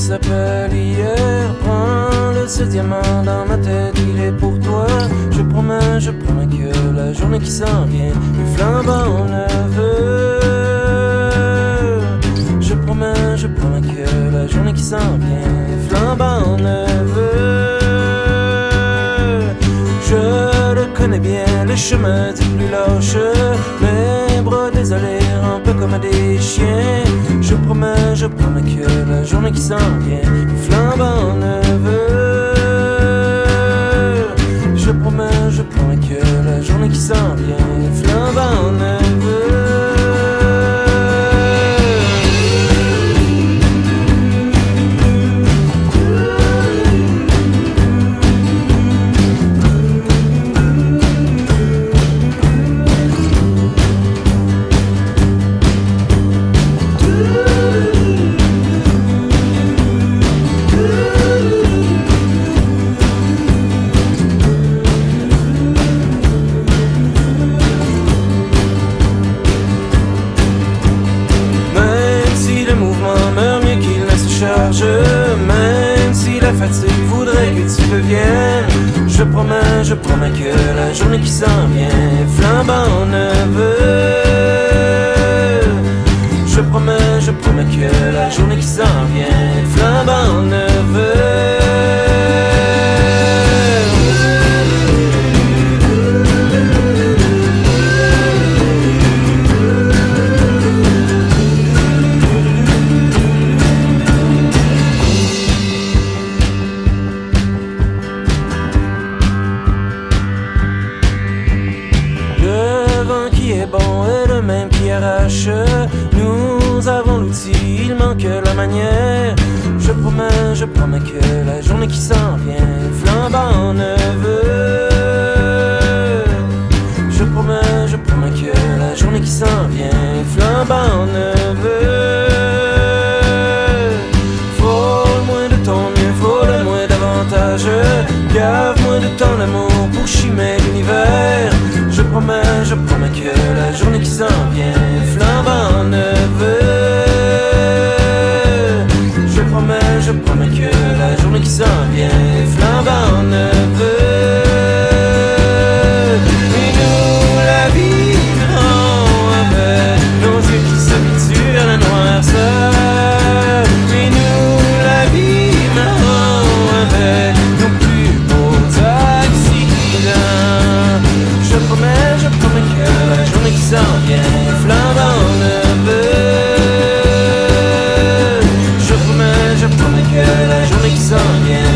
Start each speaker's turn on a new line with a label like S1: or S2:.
S1: s'appelle hier. Prends le seul diamant dans ma tête, il est pour toi. Je promets que la journée qui s'en vient est flambant neveux. Je promets que la journée qui s'en vient est flambant neveux. Je le connais bien, le chemin du plus lâche, mes bras désolés, un peu comme des chiens. Je promets que la journée qui s'en vient est flambant neveux. Je promets que la journée qui s'en vient est flambant neveux. Même si la fatigue voudrait que tu reviennes, je promets que la journée qui s'en vient est flambant neveux. Je promets que la journée qui s'en vient est flambant neveux. Bon et le même qui arrache. Nous avons l'outil, il manque la manière. Je promets que la journée qui s'en vient est flambant neveux. Je promets que la journée qui s'en vient est flambant neveux. Faut le moins de ton mieux, faut le moins davantage. Gave-moi de ton amour pour chimer l'univers. Je promets que la journée qui s'en vient est flambant neveux. Je promets que la journée qui s'en vient est flambant neveux. Et nous la vivrons avec nos yeux qui s'habituent à la noirceur. Et nous la vivrons avec nos plus beaux accidents. Je promets que la journée qui s'en vient est flambant neveux. Je promets que la journée qui s'en vient